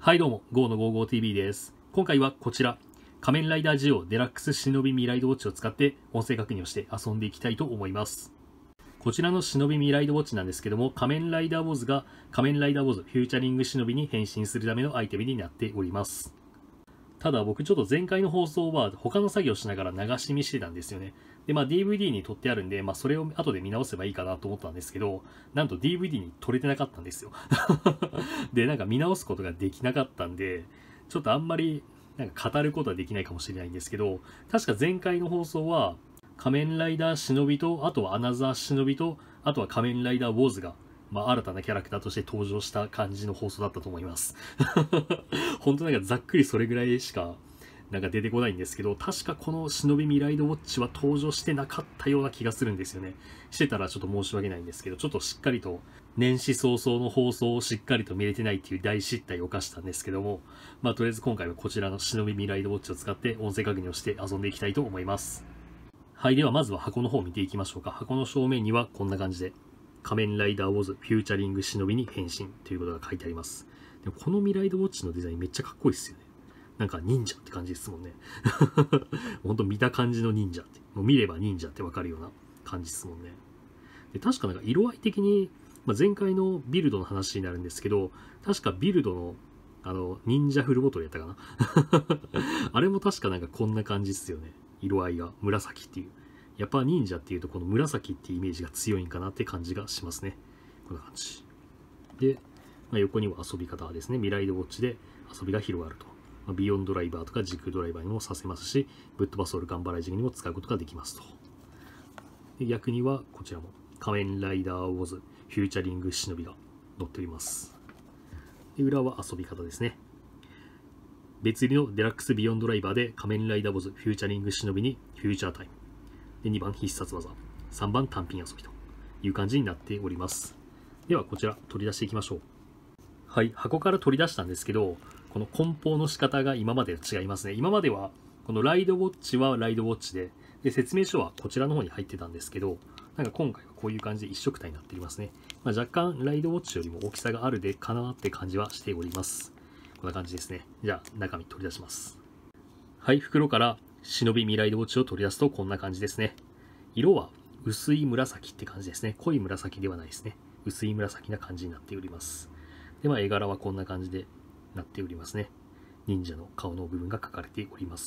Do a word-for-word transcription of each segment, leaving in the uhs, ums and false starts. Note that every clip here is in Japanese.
はいどうも、ゴーの ゴーゴーティービー です。今回はこちら、仮面ライダージオデラックス忍びミライドウォッチを使って音声確認をして遊んでいきたいと思います。こちらの忍びミライドウォッチなんですけども、仮面ライダーウォズが仮面ライダーウォズフューチャリング忍びに変身するためのアイテムになっております。ただ僕ちょっと前回の放送は他の作業しながら流し見してたんですよね。で、まあ ディーブイディー に撮ってあるんで、まあそれを後で見直せばいいかなと思ったんですけど、なんと ディーブイディー に撮れてなかったんですよ。で、なんか見直すことができなかったんで、ちょっとあんまりなんか語ることはできないかもしれないんですけど、確か前回の放送は仮面ライダー忍びと、あとはアナザー忍びと、あとは仮面ライダーウォーズが、まあ新たなキャラクターとして登場した感じの放送だったと思います。本当なんかざっくりそれぐらいしかなんか出てこないんですけど、確かこの忍びミライドウォッチは登場してなかったような気がするんですよね。してたらちょっと申し訳ないんですけど、ちょっとしっかりと年始早々の放送をしっかりと見れてないっていう大失態を犯したんですけども、まあとりあえず今回はこちらの忍びミライドウォッチを使って音声確認をして遊んでいきたいと思います。はい、ではまずは箱の方を見ていきましょうか。箱の正面にはこんな感じで、仮面ライダーウォズフューチャリング忍びに変身ということが書いてあります。でもこのミライドウォッチのデザインめっちゃかっこいいですよね。なんか忍者って感じですもんね。ほんと見た感じの忍者って。もう見れば忍者ってわかるような感じですもんね。で確かなんか色合い的に、まあ、前回のビルドの話になるんですけど、確かビルドのあの忍者フルボトルやったかな。あれも確かなんかこんな感じですよね。色合いが紫っていう。やっぱ忍者っていうとこの紫っていうイメージが強いんかなって感じがしますね。こんな感じ。で、まあ、横には遊び方ですね。ミライドウォッチで遊びが広がると。まあ、ビヨンドライバーとか時空ドライバーにもさせますし、ブッドバソールガンバライジングにも使うことができますと。で逆にはこちらも仮面ライダーウォズフューチャリング忍びが載っております。で裏は遊び方ですね。別売りのデラックスビヨンドライバーで仮面ライダーウォズフューチャリング忍びにフューチャータイム。でにばん必殺技、さんばん単品遊びという感じになっております。ではこちら取り出していきましょう。はい、箱から取り出したんですけど、この梱包の仕方が今までと違いますね。今まではこのライドウォッチはライドウォッチで、で説明書はこちらの方に入ってたんですけど、なんか今回はこういう感じで一色体になっていますね。まあ、若干ライドウォッチよりも大きさがあるでかなって感じはしております。こんな感じですね。じゃあ中身取り出します。はい、袋から忍びミライドウォッチを取り出すとこんな感じですね。色は薄い紫って感じですね。濃い紫ではないですね。薄い紫な感じになっております。で、まあ絵柄はこんな感じでなっておりますね。忍者の顔の部分が描かれております。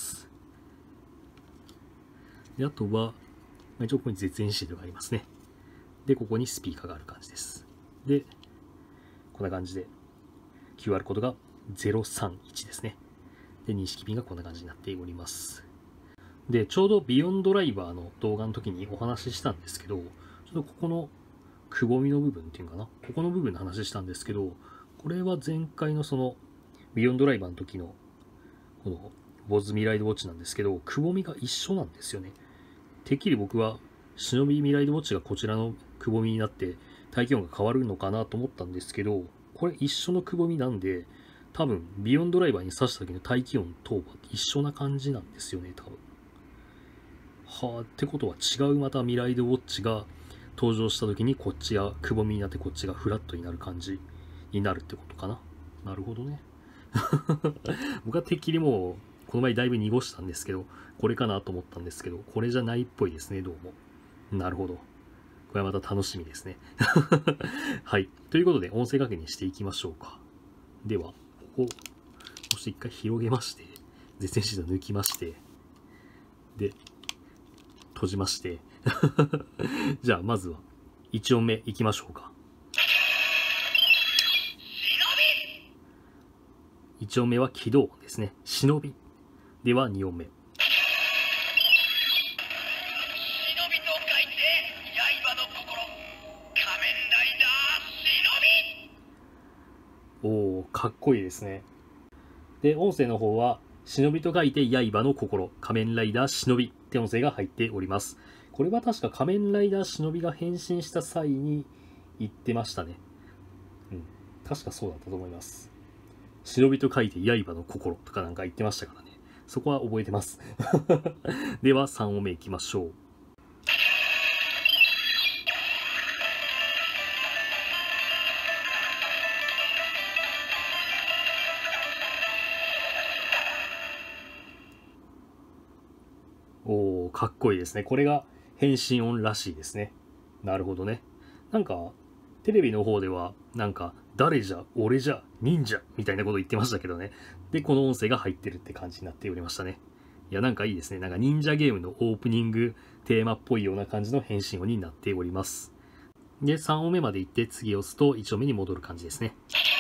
であとは、一応ここに絶縁シールがありますね。で、ここにスピーカーがある感じです。で、こんな感じで キューアール コードがゼロさんいちですね。で、認識ピンがこんな感じになっております。で、ちょうどビヨンドライバーの動画の時にお話ししたんですけど、ちょっとここのくぼみの部分っていうかな、ここの部分の話したんですけど、これは前回のそのビヨンドライバーの時のこのボズミライドウォッチなんですけど、くぼみが一緒なんですよね。てっきり僕は忍びミライドウォッチがこちらのくぼみになって大気温が変わるのかなと思ったんですけど、これ一緒のくぼみなんで、多分ビヨンドライバーに挿した時の大気温等は一緒な感じなんですよね、多分。はあ、ってことは違うまたミライドウォッチが登場した時にこっちがくぼみになってこっちがフラットになる感じになるってことかな。なるほどね。僕はてっきりもうこの前だいぶ濁したんですけど、これかなと思ったんですけど、これじゃないっぽいですね、どうも。なるほど。これはまた楽しみですね。はい。ということで音声確認していきましょうか。では、ここ、そして一回広げまして、絶縁シート抜きまして、で、閉じまして、じゃあまずはいち音目いきましょうか。いち音目は起動音ですね。忍び。ではに音目。おー、かっこいいですね。で、音声の方は、忍びと書いて刃の心、仮面ライダー忍びって音声が入っております。これは確か仮面ライダー忍びが変身した際に言ってましたね。うん、確かそうだったと思います。忍びと書いて刃の心とかなんか言ってましたからね。そこは覚えてます。ではさん音目いきましょう。 かっこいいですね。これが変身音らしいですね。なるほどね。なんか、テレビの方では、なんか、誰じゃ、俺じゃ、忍者みたいなこと言ってましたけどね。で、この音声が入ってるって感じになっておりましたね。いや、なんかいいですね。なんか忍者ゲームのオープニングテーマっぽいような感じの変身音になっております。で、さん音目まで行って次押すといち音目に戻る感じですね。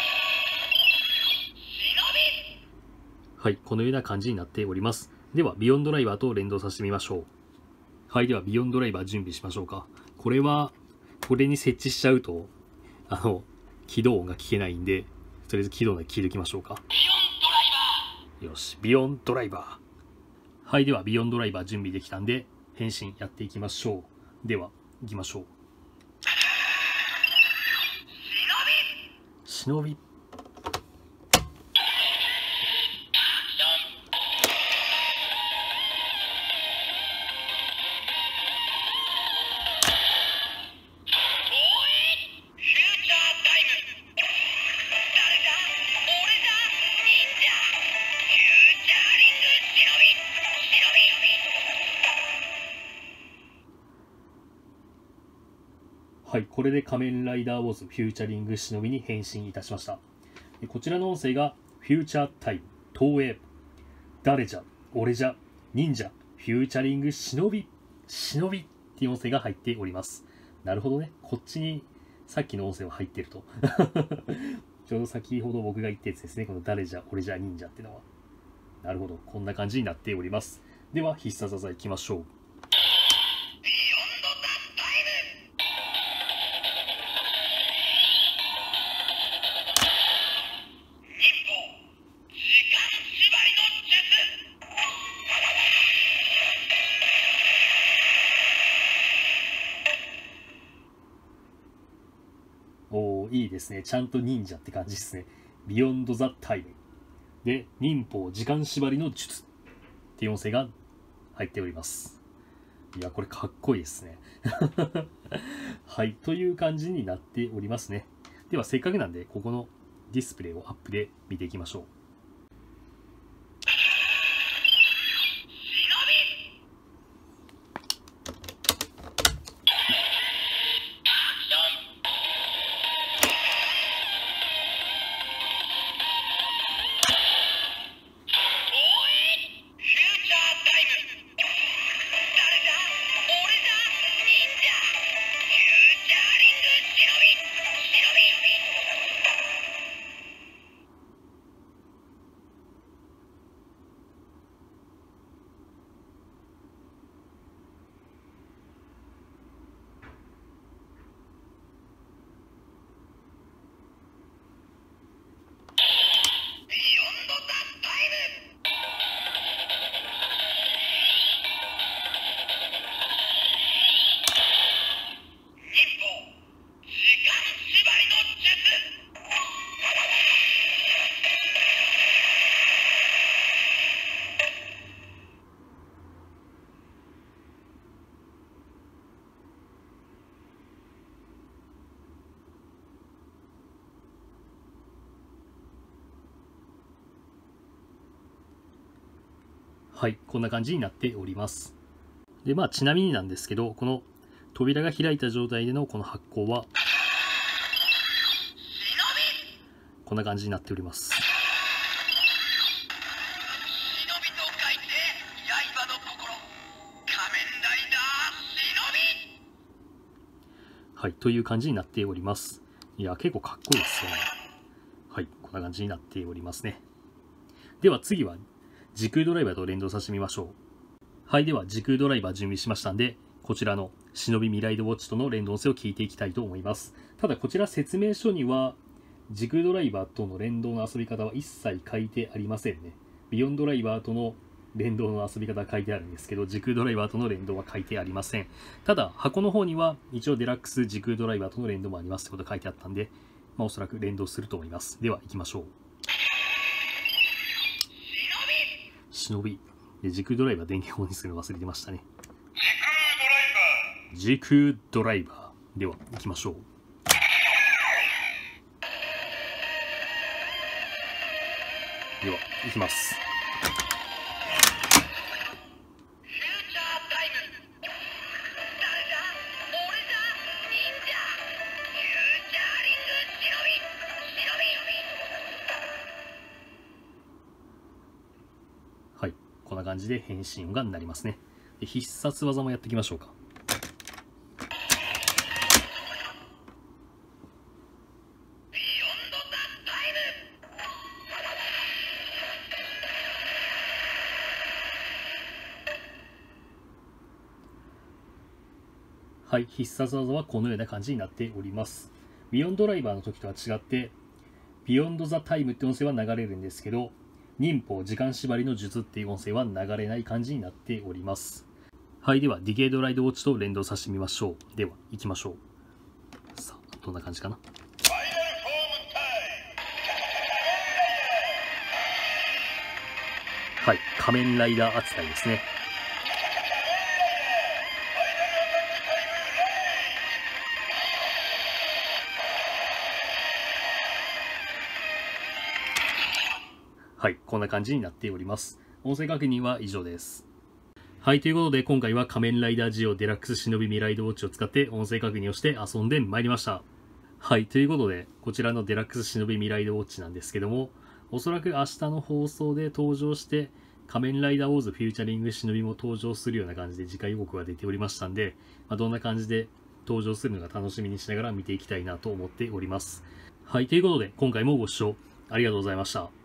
はい、このような感じになっております。では、ビヨンドライバーと連動させてみましょう。はい、では、ビヨンドライバー準備しましょうか。これは、これに設置しちゃうと、あの、起動音が聞けないんで、とりあえず起動音で聞いておきましょうか。よし、ビヨンドライバー。はい、では、ビヨンドライバー準備できたんで、変身やっていきましょう。では、行きましょう。忍び。はい、これで仮面ライダーウォーズフューチャリング忍びに変身いたしました。でこちらの音声がフューチャータイム、東映、誰じゃ、俺じゃ、忍者、フューチャリング忍び、忍びっていう音声が入っております。なるほどね。こっちにさっきの音声は入ってると。ちょうど先ほど僕が言ったやつですね。この誰じゃ、俺じゃ、忍者っていうのは。なるほど。こんな感じになっております。では、必殺技いきましょう。おー、いいですね。ちゃんと忍者って感じですね。ビヨンドザタイム。で、忍法時間縛りの術っていう音声が入っております。いや、これかっこいいですね。はい、という感じになっておりますね。では、せっかくなんで、ここのディスプレイをアップで見ていきましょう。はい、こんな感じになっております。で、まあ、ちなみになんですけど、この扉が開いた状態でのこの発光は、こんな感じになっております。はい、という感じになっております。いや、結構かっこいいですよね。はい、こんな感じになっておりますね。では次は、時空ドライバーと連動させてみましょう。はい、では時空ドライバー準備しましたんで、こちらの忍びミライドウォッチとの連動性を聞いていきたいと思います。ただこちら説明書には、時空ドライバーとの連動の遊び方は一切書いてありませんね。ビヨンドライバーとの連動の遊び方は書いてあるんですけど、時空ドライバーとの連動は書いてありません。ただ、箱の方には一応デラックス時空ドライバーとの連動もありますってことが書いてあったんで、まあ、おそらく連動すると思います。では、行きましょう。忍び。で、時空ドライバー電源オンにするの忘れてましたね。時空ドライバー。では、行きましょう。では、行きます。フューチャータイムこんな感じで変身音が鳴りますね。で必殺技もやっていきましょうか。はい、必殺技はこのような感じになっております。ビヨンドライバーの時とは違って、ビヨンドザタイムって音声は流れるんですけど、忍法時間縛りの術っていう音声は流れない感じになっております。はい、ではディケイドライドウォッチと連動させてみましょう。では行きましょう。さあ、どんな感じかな。はい、仮面ライダー扱いですね。はい、こんな感じになっております。音声確認は以上です。はい、ということで今回は仮面ライダージオデラックス忍びミライドウォッチを使って音声確認をして遊んでまいりました。はい、ということでこちらのデラックス忍びミライドウォッチなんですけども、おそらく明日の放送で登場して仮面ライダーウォーズフューチャリング忍びも登場するような感じで次回予告が出ておりましたんで、まあ、どんな感じで登場するのか楽しみにしながら見ていきたいなと思っております。はい、ということで今回もご視聴ありがとうございました。